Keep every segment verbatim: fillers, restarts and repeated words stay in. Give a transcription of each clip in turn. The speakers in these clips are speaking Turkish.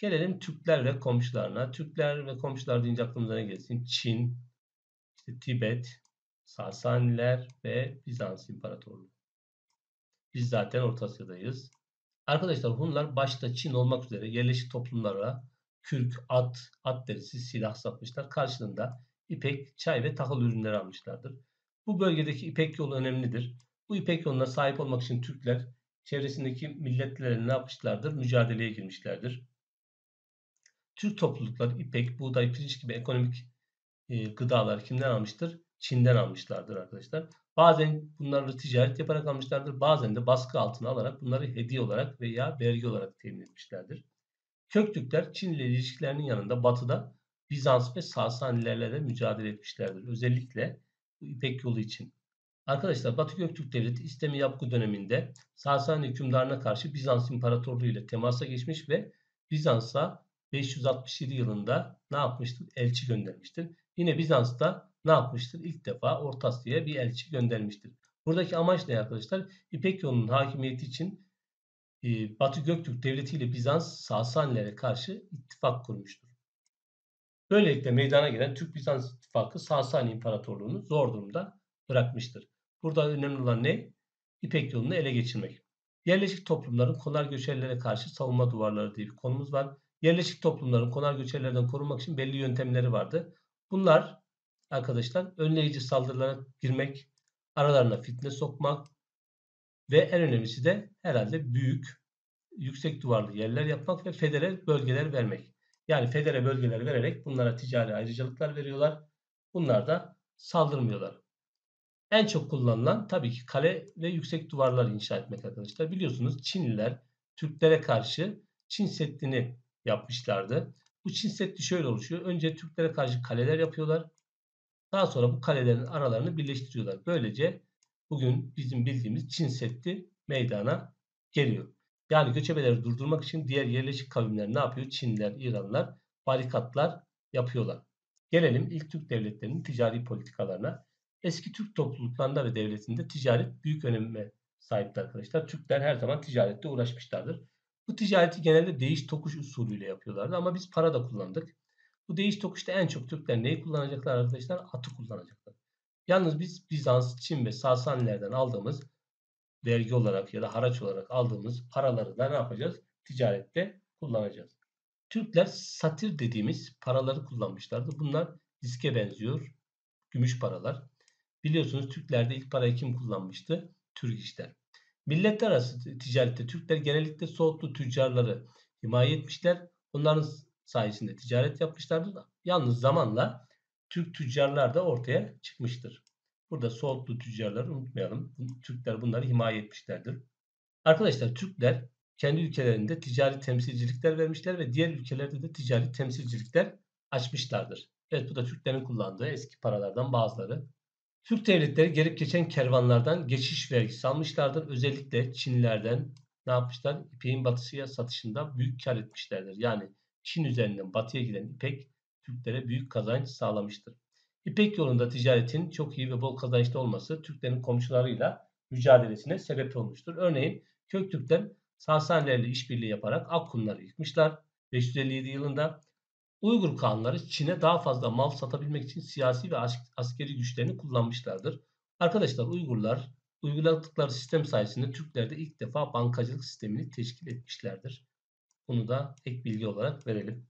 Gelelim Türkler ve komşularına. Türkler ve komşular deyince aklımıza ne gelsin? Çin, işte Tibet, Sasaniler ve Bizans İmparatorluğu. Biz zaten Orta Asya'dayız. Arkadaşlar Hunlar başta Çin olmak üzere yerleşik toplumlara kürk, at, at derisi, silah satmışlar. Karşılığında ipek, çay ve tahıl ürünleri almışlardır. Bu bölgedeki İpek yolu önemlidir. Bu İpek yoluna sahip olmak için Türkler çevresindeki milletlerle ne yapmışlardır? Mücadeleye girmişlerdir. Türk toplulukları ipek, buğday, pirinç gibi ekonomik e, gıdalar kimden almıştır? Çin'den almışlardır arkadaşlar. Bazen bunları ticaret yaparak almışlardır. Bazen de baskı altına alarak bunları hediye olarak veya vergi olarak temin etmişlerdir. Köktürkler Çin ile ilişkilerinin yanında batıda Bizans ve Sasanilerle de mücadele etmişlerdir. Özellikle bu İpek yolu için. Arkadaşlar Batı Göktürk Devleti İslami Yapgı döneminde Sasani hükümdarına karşı Bizans İmparatorluğu ile temasa geçmiş ve Bizans'a beş yüz altmış yedi yılında ne yapmıştır? Elçi göndermiştir. Yine Bizans'ta ne yapmıştır? İlk defa Orta Asya'ya bir elçi göndermiştir. Buradaki amaç ne arkadaşlar? İpek yolunun hakimiyeti için e, Batı Göktürk Devleti ile Bizans Sasanilere karşı ittifak kurmuştur. Böylelikle meydana gelen Türk-Bizans ittifakı Sasani İmparatorluğu'nu zor durumda bırakmıştır. Burada önemli olan ne? İpek yolunu ele geçirmek. Yerleşik toplumların konar göçerlere karşı savunma duvarları diye bir konumuz var. Yerleşik toplumların konar göçerlerden korunmak için belli yöntemleri vardı. Bunlar arkadaşlar önleyici saldırılara girmek, aralarına fitne sokmak ve en önemlisi de herhalde büyük, yüksek duvarlı yerler yapmak ve federe bölgeler vermek. Yani federe bölgeler vererek bunlara ticari ayrıcalıklar veriyorlar. Bunlar da saldırmıyorlar. En çok kullanılan tabii ki kale ve yüksek duvarlar inşa etmek arkadaşlar. Biliyorsunuz Çinliler Türklere karşı Çin Seddi'ni yapmışlardı. Bu Çin Seddi şöyle oluşuyor. Önce Türklere karşı kaleler yapıyorlar. Daha sonra bu kalelerin aralarını birleştiriyorlar. Böylece bugün bizim bildiğimiz Çin Seddi meydana geliyor. Yani göçebeleri durdurmak için diğer yerleşik kavimler ne yapıyor? Çinliler, İranlılar barikatlar yapıyorlar. Gelelim ilk Türk devletlerinin ticari politikalarına. Eski Türk topluluklarında ve devletinde ticaret büyük öneme sahipti arkadaşlar. Türkler her zaman ticarette uğraşmışlardır. Bu ticareti genelde değiş tokuş usulüyle yapıyorlardı ama biz para da kullandık. Bu değiş tokuşta en çok Türkler neyi kullanacaklar arkadaşlar? Atı kullanacaklar. Yalnız biz Bizans, Çin ve Sasanilerden aldığımız vergi olarak ya da haraç olarak aldığımız paraları da ne yapacağız? Ticarette kullanacağız. Türkler satir dediğimiz paraları kullanmışlardı. Bunlar diske benziyor. Gümüş paralar. Biliyorsunuz Türklerde ilk parayı kim kullanmıştı? Türk işler. Milletler arası ticarette Türkler genellikle Soğutlu tüccarları himaye etmişler. Onların sayesinde ticaret yapmışlardır. Yalnız zamanla Türk tüccarlar da ortaya çıkmıştır. Burada Soğutlu tüccarları unutmayalım. Türkler bunları himaye etmişlerdir. Arkadaşlar Türkler kendi ülkelerinde ticari temsilcilikler vermişler ve diğer ülkelerde de ticari temsilcilikler açmışlardır. Evet bu da Türklerin kullandığı eski paralardan bazıları. Türk devletleri gelip geçen kervanlardan geçiş vergisi almışlardır. Özellikle Çinlilerden ne yapmışlar? İpeğin batısıya satışında büyük kar etmişlerdir. Yani Çin üzerinden batıya giden ipek Türklere büyük kazanç sağlamıştır. İpek yolunda ticaretin çok iyi ve bol kazançlı olması Türklerin komşularıyla mücadelesine sebep olmuştur. Örneğin Köktürkler Sasanilerle işbirliği yaparak Akkunları yıkmışlar. beş yüz elli yedi yılında Uygur Kağanları Çin'e daha fazla mal satabilmek için siyasi ve askeri güçlerini kullanmışlardır. Arkadaşlar Uygurlar uyguladıkları sistem sayesinde Türkler de ilk defa bankacılık sistemini teşkil etmişlerdir. Bunu da ek bilgi olarak verelim.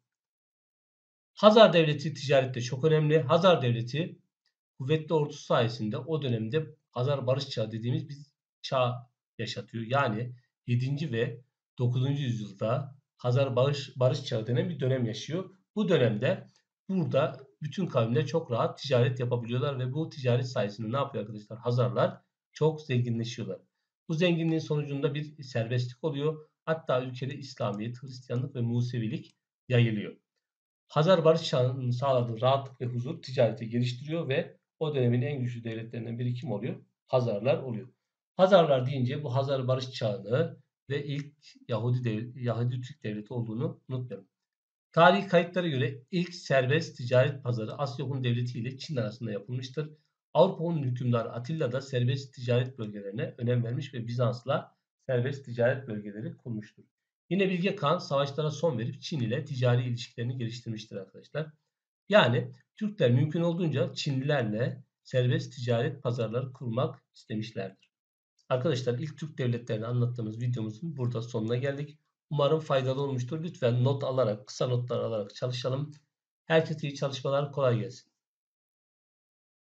Hazar Devleti ticarette çok önemli. Hazar Devleti kuvvetli ordusu sayesinde o dönemde Hazar Barış Çağı dediğimiz bir çağ yaşatıyor. Yani yedinci ve dokuzuncu yüzyılda Hazar Barış, Barış Çağı denen bir dönem yaşıyor. Bu dönemde burada bütün kavimler çok rahat ticaret yapabiliyorlar ve bu ticaret sayesinde ne yapıyor arkadaşlar? Hazarlar çok zenginleşiyorlar. Bu zenginliğin sonucunda bir serbestlik oluyor. Hatta ülkede İslamiyet, Hristiyanlık ve Musevilik yayılıyor. Hazar Barış Çağı'nın sağladığı rahatlık ve huzur ticareti geliştiriyor ve o dönemin en güçlü devletlerinden biri kim oluyor? Hazarlar oluyor. Hazarlar deyince bu Hazar Barış Çağı'nı ve ilk Yahudi dev, Yahudi Türk devleti olduğunu unutmayalım. Tarihi kayıtlara göre ilk serbest ticaret pazarı Asya Hun Devleti ile Çin arasında yapılmıştır. Avrupa Hun hükümdarı Atilla da serbest ticaret bölgelerine önem vermiş ve Bizans'la serbest ticaret bölgeleri kurmuştur. Yine Bilge Kağan savaşlara son verip Çin ile ticari ilişkilerini geliştirmiştir arkadaşlar. Yani Türkler mümkün olduğunca Çinlilerle serbest ticaret pazarları kurmak istemişlerdir. Arkadaşlar ilk Türk devletlerini anlattığımız videomuzun burada sonuna geldik. Umarım faydalı olmuştur. Lütfen not alarak, kısa notlar alarak çalışalım. Herkese iyi çalışmalar, kolay gelsin.